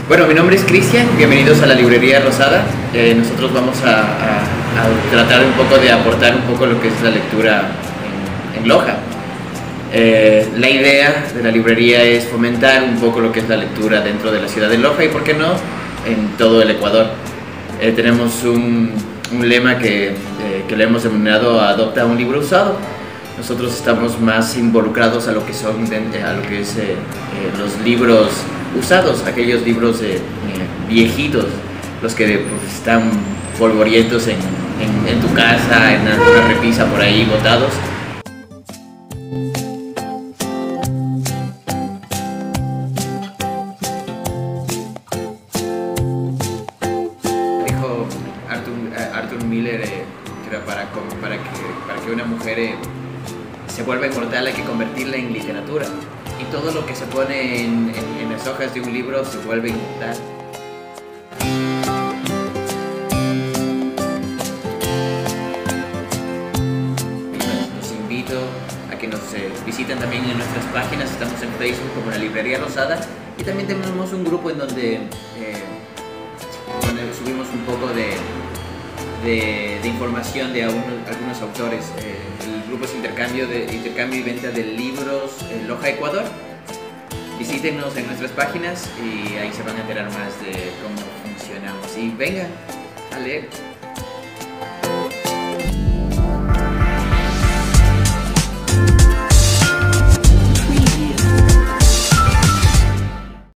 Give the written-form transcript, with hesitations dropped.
Bueno, mi nombre es Cristian, bienvenidos a la Librería Rosada. Nosotros vamos a tratar un poco de aportar un poco lo que es la lectura en Loja. La idea de la librería es fomentar un poco lo que es la lectura dentro de la ciudad de Loja y, por qué no, en todo el Ecuador. Tenemos un lema que le hemos denominado Adopta un libro usado. Nosotros estamos más involucrados a lo que es los libros usados, aquellos libros viejitos, los que pues, están polvorientos en tu casa, en alguna repisa por ahí botados. Dijo Arthur Miller que para que una mujer se vuelva inmortal hay que convertirla en literatura, y todo lo que se pone en las hojas de un libro se vuelve inmortal. Los invito a que nos visiten también en nuestras páginas. Estamos en Facebook como la Librería Rosada, y también tenemos un grupo en donde subimos un poco de información de algunos autores. El grupo es intercambio y venta de libros en Loja, Ecuador. Visítenos en nuestras páginas y ahí se van a enterar más de cómo funcionamos. Y vengan a leer.